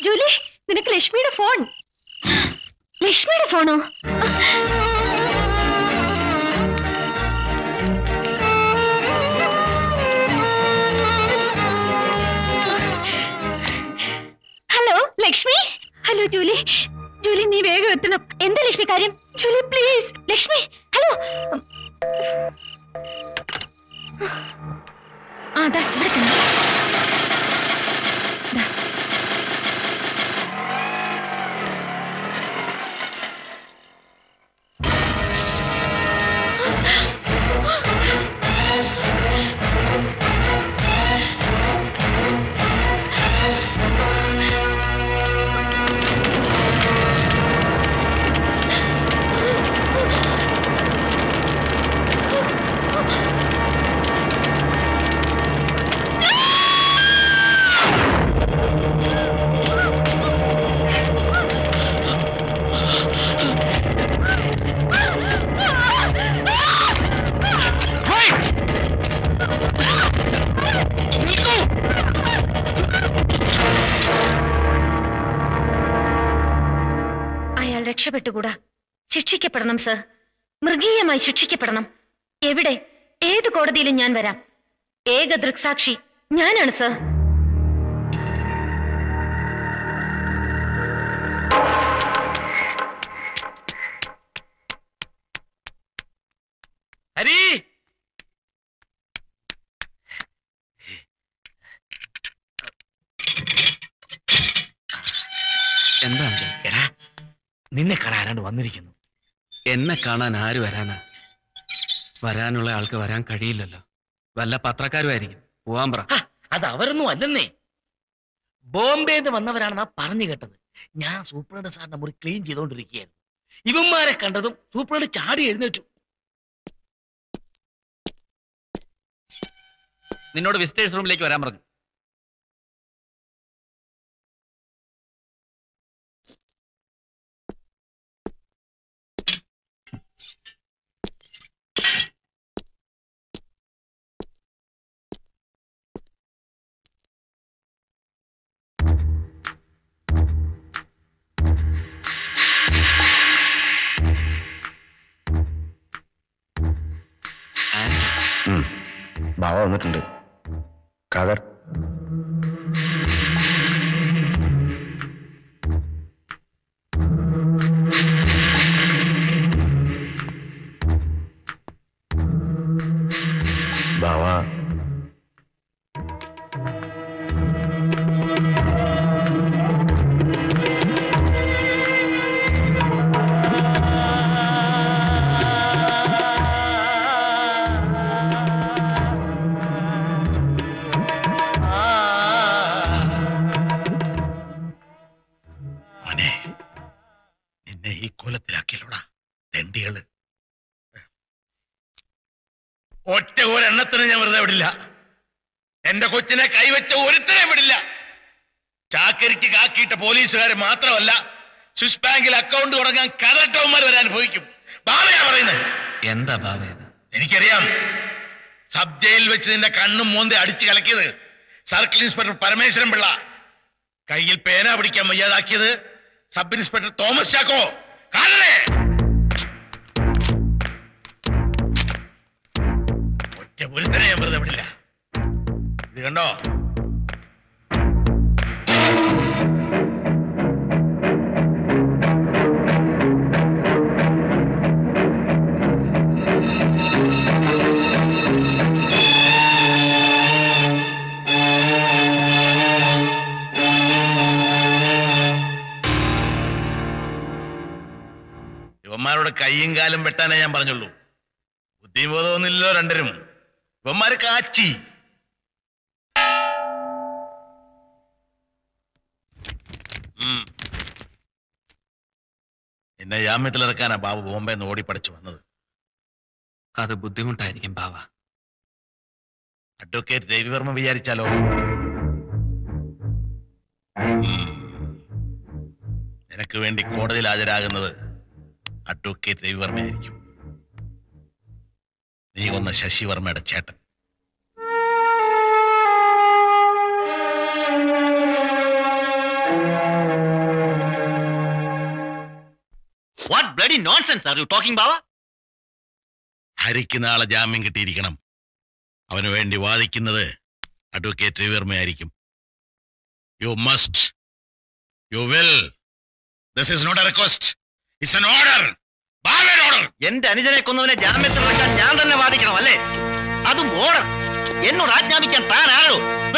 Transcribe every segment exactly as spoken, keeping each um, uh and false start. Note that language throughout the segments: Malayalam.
ജൂലി, നിനക്ക് ലക്ഷ്മിയുടെ ഫോൺ. ലക്ഷ്മിയുടെ ഫോണോ? Hello Lakshmi. Hello Julie. Julie നീ വേഗം എത്തണം. എന്താ ലക്ഷ്മി കാര്യം? Julie please. ലക്ഷ്മി ഹലോ. ആ ദാ ഇവിടെ തന്നെ. രക്ഷപ്പെട്ടുകൂടാ. ശിക്ഷിക്കപ്പെടണം സർ. മൃഗീയമായി ശിക്ഷിക്കപ്പെടണം. എവിടെ ഏത് കോടതിയിലും ഞാൻ വരാം. ഏക ദൃക്സാക്ഷി ഞാനാണ് സർ. ഹരി, എന്താ എടാ, നിന്നെ കാണാൻ ആരാണ്ട് വന്നിരിക്കുന്നു. എന്നെ കാണാൻ ആര് വരാനാ? വരാനുള്ള ആൾക്ക് വരാൻ കഴിയില്ലല്ലോ. വല്ല പത്രക്കാരുമായിരിക്കും. പോവാൻ പറ. അത് അവരൊന്നും അല്ലെന്നേ, ബോംബെന്ന് വന്നവരാണെന്നാ പറഞ്ഞു കേട്ടത്. ഞാൻ സൂപ്രണ്ട് സാറിന്റെ മുറി ക്ലീൻ ചെയ്തോണ്ടിരിക്കുകയായിരുന്നു. ഇവന്മാരെ കണ്ടതും സൂപ്രണ്ട് ചാടി എഴുന്നേറ്റു. നിന്നോട് വിസിറ്റേഴ്സ് റൂമിലേക്ക് വരാൻ പറഞ്ഞു. ബാവ വന്നിട്ടുണ്ട്. കാദർ, ബാവ ഒറ്റ ഒരെണ്ണത്തിന് ഞാൻ വെറുതെ വിടില്ല. എന്റെ കൊച്ചിനെ കൈവച്ച ഒരുത്തനെ വിടില്ല. ചാക്കരിക്ക് കാക്കിയിട്ട പോലീസുകാരെ മാത്രമല്ല, സ്വിസ് ബാങ്കിൽ അക്കൗണ്ട് തുടങ്ങാൻ കരട്ടവന്മാർ വരെ അനുഭവിക്കും. ബാബയാ പറയുന്നത്. എന്താ ബാബ? എനിക്കറിയാം. സബ് ജയിലിൽ വെച്ച് നിന്റെ കണ്ണും മോന്തെ അടിച്ചു കലക്കിയത് സർക്കിൾ ഇൻസ്പെക്ടർ പരമേശ്വരൻ പിള്ള, കയ്യിൽ പേന പിടിക്കാൻ വയ്യാതാക്കിയത് സബ് ഇൻസ്പെക്ടർ തോമസ് ചാക്കോ. കാണണേ, ഒറ്റ ഒരുത്തനെ ഞാൻ വെറുതെ വിടില്ല. ഇത് കണ്ടോ? ഇവന്മാരോട് കയ്യും കാലും വെട്ടാനേ ഞാൻ പറഞ്ഞുള്ളൂ. ബുദ്ധിബോധമൊന്നുമില്ലല്ലോ രണ്ടരും. ഇവന്മാര് കാച്ചി. എന്നെ ജാമ്യത്തിലിറക്കാനാ ബാബു ബോംബെ നിന്ന് ഓടിപ്പടിച്ചു വന്നത്. അത് ബുദ്ധിമുട്ടായിരിക്കും ബാവ. അഡ്വക്കേറ്റ് രവിവർമ്മ വിചാരിച്ചാലോ? നിനക്ക് വേണ്ടി കോടതിയിൽ ഹാജരാകുന്നത് അഡ്വക്കേറ്റ് രവിവർമ്മയായിരിക്കും. നീ കൊന്ന ശശിവർമ്മയുടെ ചേട്ടൻ. What bloody nonsense are you talking, Baba? ഹരിക്ക് നാളെ ജാമ്യം കിട്ടിയിരിക്കണം. അവന് വേണ്ടി വാദിക്കുന്നത് അഡ്വക്കേറ്റ് രവിവർമ്മയായിരിക്കും. You must, you will. This is not a request, it's an order. ബാവയുടെ ഓർഡർ. എന്റെ അനുജനെ കൊന്നവനെ ജാമ്യത്തിൽ ഇറക്കാൻ ഞാൻ തന്നെ വാദിക്കണം അല്ലേ? അതും ഓർഡർ. എന്നോട് ആജ്ഞാപിക്കാൻ താൻ ആരോ?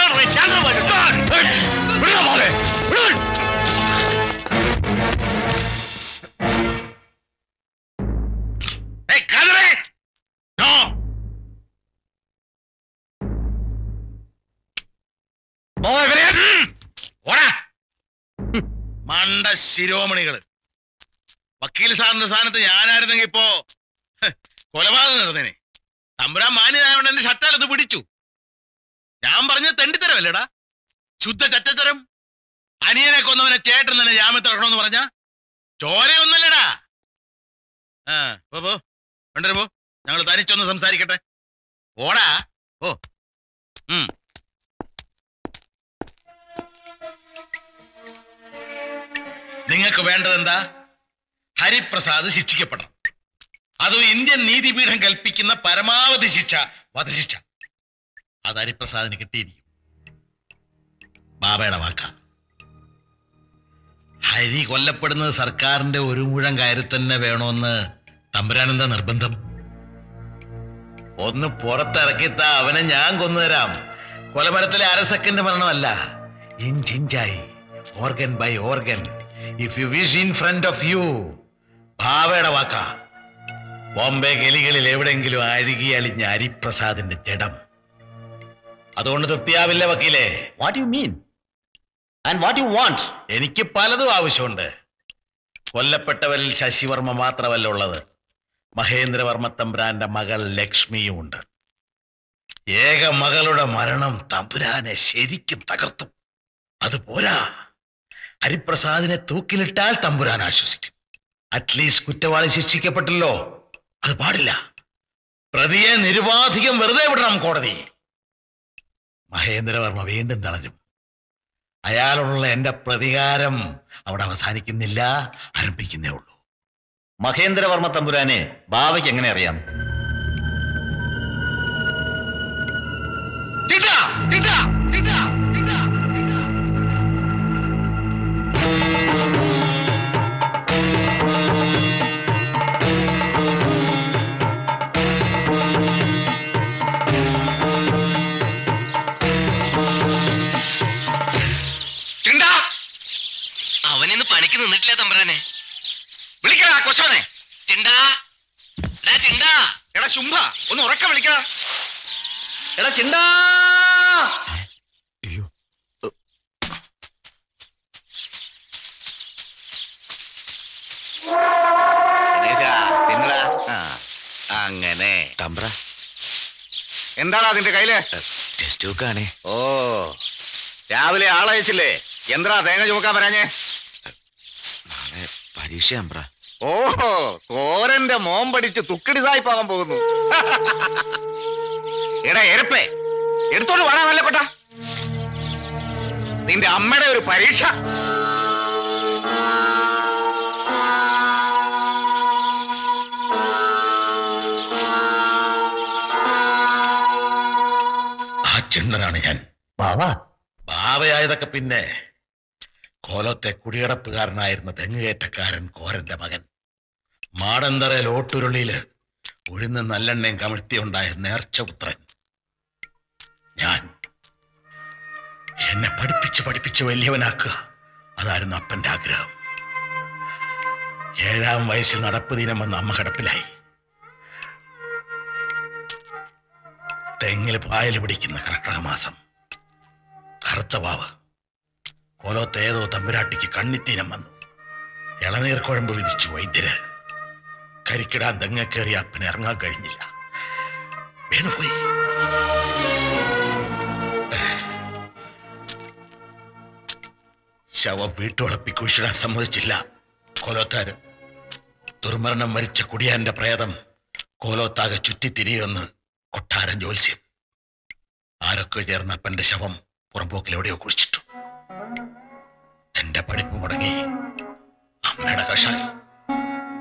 മണ്ട ശിരോമണികള്. വക്കീൽ സാറിന്റെ സ്ഥാനത്ത് ഞാനായിരുന്നെങ്കിൽ ഇപ്പോ കൊലപാതകം നടന്നേനെ. തമ്പുരാൻ മാന്യനായോണ്ട് എന്റെ ഷട്ടാലത്ത് പിടിച്ചു. ഞാൻ പറഞ്ഞ തെണ്ടിത്തരമല്ലേടാ, ശുദ്ധ ചറ്റത്തരം. അനിയനെ കൊന്നവനെ ചേട്ടൻ തന്നെ ജാമ്യത്തിൽ ഇറക്കണമെന്ന് പറഞ്ഞ ചോരയൊന്നല്ലടാ. ആ പോ പോ രണ്ടര പോ, ഞങ്ങൾ തനിച്ചൊന്ന് സംസാരിക്കട്ടെ. ഓടാ ഓ. ഉം നിങ്ങൾക്ക് വേണ്ടത് എന്താ? ഹരിപ്രസാദ് ശിക്ഷിക്കപ്പെടണം. അതും ഇന്ത്യൻ നീതിപീഠം കൽപ്പിക്കുന്ന പരമാവധി ശിക്ഷ, വധശിക്ഷ. അത് ഹരിപ്രസാദിന് കിട്ടിയിരിക്കും. ബാബയുടെ വാക്ക. ഹരി കൊല്ലപ്പെടുന്നത് സർക്കാരിന്റെ ഒരു മുഴം കയറി തന്നെ വേണമെന്ന് തമ്പുരാനെന്താ നിർബന്ധം? ഒന്ന് പുറത്തിറക്കിത്ത അവനെ ഞാൻ കൊന്നുതരാം. കൊലമരത്തിലെ അര സെക്കൻഡ് മരണമല്ല, ഇഞ്ചിഞ്ചായി, organ by organ. If you wish in front of you. ഭാവയുടെ വാക്ക. ബോംബെ ഗലികളിൽ എവിടെങ്കിലും അഴുകി അലിഞ്ഞ ഹരിപ്രസാദിന്റെ ജഡം. അതുകൊണ്ട് തൃപ്തിയാവില്ല വക്കീലേ. What do you mean? And what do you want? എനിക്ക് പലതും ആവശ്യമുണ്ട്. കൊല്ലപ്പെട്ടവരിൽ ശശിവർമ്മ മാത്രമല്ല ഉള്ളത്, മഹേന്ദ്രവർമ്മ തമ്പുരാന്റെ മകൾ ലക്ഷ്മിയും ഉണ്ട്. ഏക മകളുടെ മരണം തമ്പുരാനെ ശരിക്കും തകർത്തും. അതുപോരാ, ഹരിപ്രസാദിനെ തൂക്കിലിട്ടാൽ തമ്പുരാൻ ആശ്വസിക്കും. അറ്റ്ലീസ്റ്റ് കുറ്റവാളി ശിക്ഷിക്കപ്പെട്ടല്ലോ, അത് പാടില്ല. പ്രതിയെ നിരുപാധികം വെറുതെ വിടണം കോടതി. മഹേന്ദ്രവർമ്മ വീണ്ടും തളരും. അയാളോടുള്ള എന്റെ പ്രതികാരം അവിടെ അവസാനിക്കുന്നില്ല, ആരംഭിക്കുന്നേ ഉള്ളൂ. മഹേന്ദ്രവർമ്മ തമ്പുരാനെ ബാവയ്ക്ക് എങ്ങനെ അറിയാം? അവനിന്ന് പണിക്ക് നിന്നിട്ടില്ല തമ്പുരാനെ. വിളിക്കടാ കൊശവനെ. ചിണ്ടാ ചിണ്ടാ. എടാ ശുംഭ, ഒന്ന് ഉറക്കം വിളിക്ക. എടാ ചിണ്ടാ. അങ്ങനെ തമ്പ്ര എന്താണ് അതിന്റെ കയ്യില്? ടെസ്റ്റ് ബുക്കാണേ. ഓ, രാവിലെ ആളയച്ചില്ലേ? എന്താ തേങ്ങ ചുമക്കാൻ വരാഞ്ഞേ? നാളെ പരീക്ഷ തമ്പ്ര. ഓഹോ, കോരന്റെ മോൻ പഠിച്ച് തുക്കിടി സായിപ്പാകാൻ പോകുന്നു. എടാ എരപ്പേ, എടുത്തോണ്ട് വേണ നല്ലപ്പെട്ട നിന്റെ അമ്മയുടെ ഒരു പരീക്ഷ. ആ ചെണ്ടനാണ് ഞാൻ. ബാവ ബാവയായതൊക്കെ പിന്നെ. കോലത്തെ കുടിയടപ്പുകാരനായിരുന്ന തെങ്ങുകയറ്റക്കാരൻ കോരന്റെ മകൻ. മാടന്തറയിൽ ഓട്ടുരുളിയില് ഉഴുന്ന് നല്ലെണ്ണയും കമിഴ്ത്തിയുണ്ടായ നേർച്ചപുത്രൻ ഞാൻ. എന്നെ പഠിപ്പിച്ച് പഠിപ്പിച്ച് വലിയവനാക്കുക, അതായിരുന്നു അപ്പന്റെ ആഗ്രഹം. ഏഴാം വയസ്സിൽ നടപ്പ് ദിനം വന്ന് അമ്മ കിടപ്പിലായി. തെങ്ങിൽ പായൽ പിടിക്കുന്ന കർക്കിടക മാസം. കറുത്ത വാവ്. കോലത്തെ ഏതോ തമ്പുരാട്ടിക്ക് കണ്ണിത്തീനം വന്നു. ഇളനീർ കുഴമ്പ് വിധിച്ചു വൈദ്യര്. കരിക്കിടാൻ തെങ്ങ കയറി അപ്പന് ഇറങ്ങാൻ കഴിഞ്ഞില്ല, വീണുപോയി. ശവം വീട്ടുവളപ്പി കുഴിച്ചിടാൻ സമ്മതിച്ചില്ല കോലോത്താര്. ദുർമരണം മരിച്ച കുടിയാന്റെ പ്രേതം കോലോത്താകെ ചുറ്റിത്തിരിയുമെന്ന് കൊട്ടാരം ജ്യോത്സ്യം. ആരൊക്കെ ചേർന്ന് അപ്പന്റെ ശവം പുറമ്പോക്കിൽ എവിടെയോ കുഴിച്ചിട്ടു. എന്റെ പഠിപ്പ് മുടങ്ങി. അമ്മയുടെ കഷായം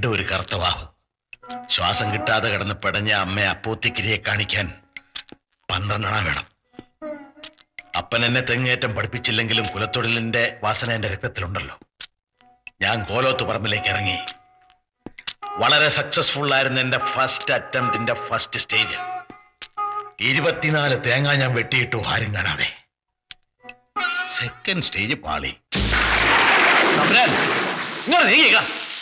വീണ്ടും ഒരു കറുത്തവാഹു. ശ്വാസം കിട്ടാതെ കിടന്ന് പിടഞ്ഞ അമ്മയെ അപ്പോത്തിക്കിരിയെ കാണിക്കാൻ പന്ത്രണ്ടെണ്ണ വേണം. അപ്പൻ എന്നെ തെങ്ങേറ്റം പഠിപ്പിച്ചില്ലെങ്കിലും കുലത്തൊഴിലിന്റെ വാസന എന്റെ രക്തത്തിലുണ്ടല്ലോ. ഞാൻ കോലോത്ത് പറമ്പിലേക്ക് ഇറങ്ങി. വളരെ സക്സസ്ഫുൾ ആയിരുന്നു എന്റെ ഫസ്റ്റ് അറ്റംപ്റ്റിന്റെ ഫസ്റ്റ് സ്റ്റേജ്. ഇരുപത്തിനാല് തേങ്ങ ഞാൻ വെട്ടിയിട്ടു, ആരും കാണാതെ. സെക്കൻഡ് സ്റ്റേജ് പാളി. തമ്പുരാൻ ഇങ്ങോട്ട് നീങ്ങിക്ക.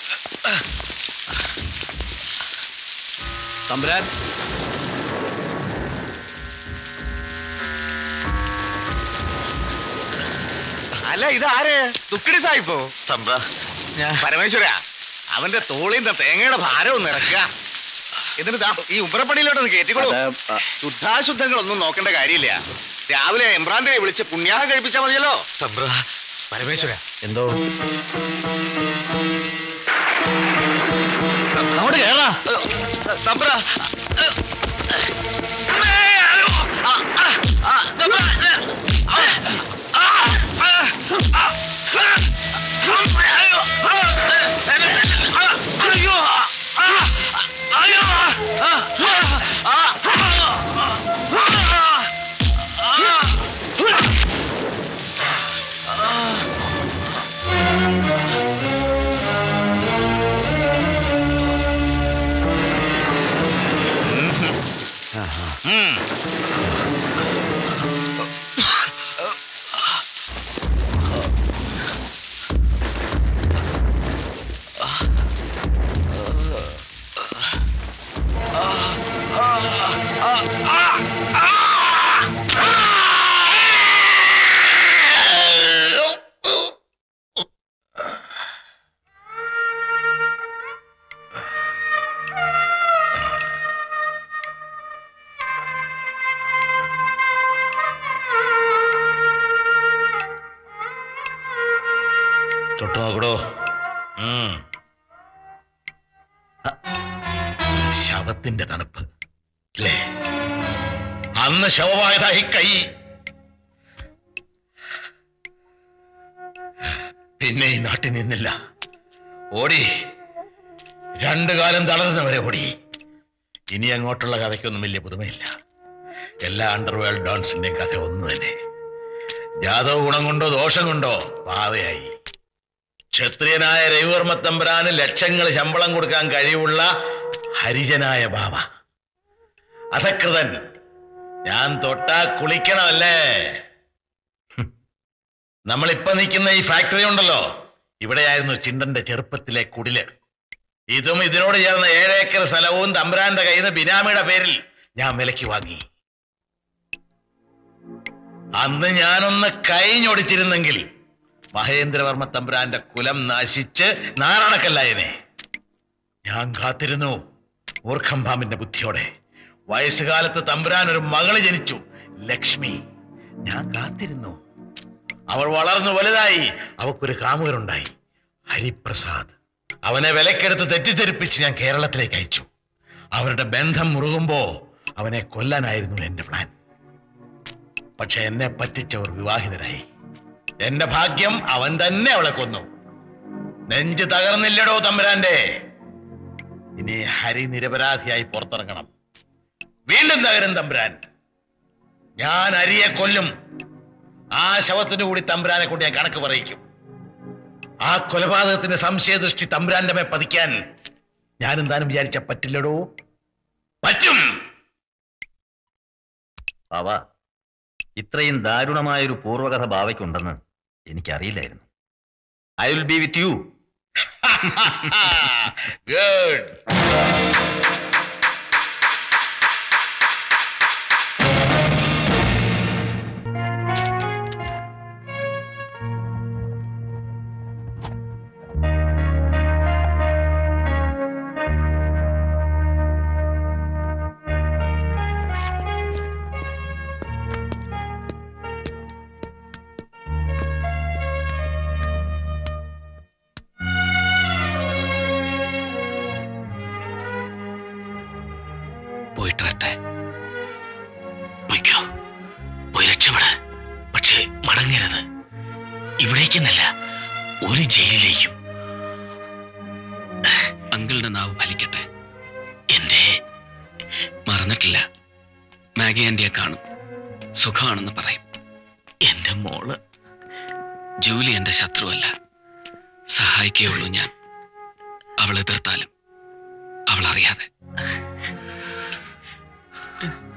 തമ്പുരാൻ അല്ല ഇതാര്? തുക്കിടി സായിപ്പോ? തമ്പ്ര പരമേശ്വര, അവന്റെ തോളിന്റെ തേങ്ങയുടെ ഭാരം ഒന്ന് ഇറക്കുക. എന്നിട്ട് ഈ ഉമ്പ്രപ്പണിയിലോട്ടൊന്ന് കയറ്റിക്കോളൂ. ശുദ്ധാശുദ്ധങ്ങളൊന്നും നോക്കേണ്ട കാര്യമില്ല. രാവിലെ എംബ്രാന്തിനെ വിളിച്ച് പുണ്യാഹം കഴിപ്പിച്ചാൽ മതിയല്ലോ. തമ്പ്ര പരമേശ്വര എന്തോ അങ്ങോട്ട് കേറാ. തമ്പ്ര തൊട്ടു നോക്കടോ. ശവത്തിന്റെ തണുപ്പ് അല്ലേ? അന്ന് ശവമായതായി കൈ. പിന്നെ ഈ നാട്ടിൽ നിന്നില്ല, ഓടി. രണ്ടു കാലം തളർന്നവരെ ഓടി. ഇനി അങ്ങോട്ടുള്ള കഥയ്ക്കൊന്നും വലിയ പുതുമയില്ല. എല്ലാ അണ്ടർവേൾഡ് ഡോൺസിന്റെയും കഥ ഒന്നു തന്നെ. ജാതക ഗുണം കൊണ്ടോ ദോഷം കൊണ്ടോ പാവയായി. ക്ഷത്രിയനായ രവിവർമ്മ തമ്പുരാന് ലക്ഷങ്ങൾ ശമ്പളം കൊടുക്കാൻ കഴിവുള്ള ഹരിജനായ ബാവ. അധകൃതൻ. ഞാൻ തൊട്ടാ കുളിക്കണമല്ലേ? നമ്മളിപ്പോ നിൽക്കുന്ന ഈ ഫാക്ടറി ഉണ്ടല്ലോ, ഇവിടെയായിരുന്നു ചിണ്ടന്റെ ചെറുപ്പത്തിലെ കുടില്. ഇതും ഇതിനോട് ചേർന്ന ഏഴേക്കർ സ്ഥലവും തമ്പുരാന്റെ കയ്യിൽ നിന്ന് ബിനാമിയുടെ പേരിൽ ഞാൻ വിലയ്ക്ക് വാങ്ങി. അന്ന് ഞാനൊന്ന് കൈഞ്ഞൊടിച്ചിരുന്നെങ്കിൽ മഹേന്ദ്രവർമ്മ തമ്പുരാന്റെ കുലം നാശിച്ച് നാരായണക്കല്ലായനെ. ഞാൻ കാത്തിരുന്നു മൂർഖം പാമ്പിന്റെ ബുദ്ധിയോടെ. വയസ്സുകാലത്ത് തമ്പുരാൻ ഒരു മകള് ജനിച്ചു, ലക്ഷ്മി. ഞാൻ കാത്തിരുന്നു. അവൾ വളർന്നു വലുതായി. അവക്കൊരു കാമുകനുണ്ടായി, ഹരിപ്രസാദ്. അവനെ വിലക്കെടുത്ത് തെറ്റിദ്ധരിപ്പിച്ച് ഞാൻ കേരളത്തിലേക്ക് അയച്ചു. അവരുടെ ബന്ധം മുറുകുമ്പോ അവനെ കൊല്ലാനായിരുന്നു എന്റെ പ്ലാൻ. പക്ഷെ എന്നെ പറ്റിച്ചവർ വിവാഹിതരായി. എന്റെ ഭാഗ്യം, അവൻ തന്നെ അവളെ കൊന്നു. നെഞ്ച് തകർന്നില്ലടോ തമ്പുരാന്റെ. ഇനി ഹരി നിരപരാധിയായി പുറത്തിറങ്ങണം. വീണ്ടും തകരും തമ്പുരാൻ. ഞാൻ ഹരിയെ കൊല്ലും. ആ ശവത്തിനു കൂടി തമ്പുരാനെ കൊണ്ട് ഞാൻ കണക്ക് പറയിക്കും. ആ കൊലപാതകത്തിന്റെ സംശയദൃഷ്ടി തമ്പുരാന്റെ മേ പതിക്കാൻ ഞാനും താനും വിചാരിച്ച പറ്റില്ലടോ. പറ്റും. ബാവ, ഇത്രയും ദാരുണമായൊരു പൂർവ്വകഥ ബാവയ്ക്കുണ്ടെന്ന് എനിക്കറിയില്ലായിരുന്നു. I will be with you. Good. പോയിട്ട് വരട്ടെ. പൊയ്ക്കോ, പോയി രക്ഷപ്പെട്. പക്ഷേ മടങ്ങരുത്. ഇവിടേക്കെന്നല്ല, ഒരു ജയിലിലേക്കും. അങ്കിൾ അങ്കിളുടെ നാവ് ഫലിക്കട്ടെ. എന്റെ മറന്നിട്ടില്ല. മാഗി ആന്റിയെ കാണും, സുഖമാണെന്ന് പറയും. എന്റെ മോള് ജൂലി എന്റെ ശത്രുവല്ല, സഹായിക്കുകയുള്ളൂ ഞാൻ. അവൾ എതിർത്താലും അവൾ അറിയാതെ.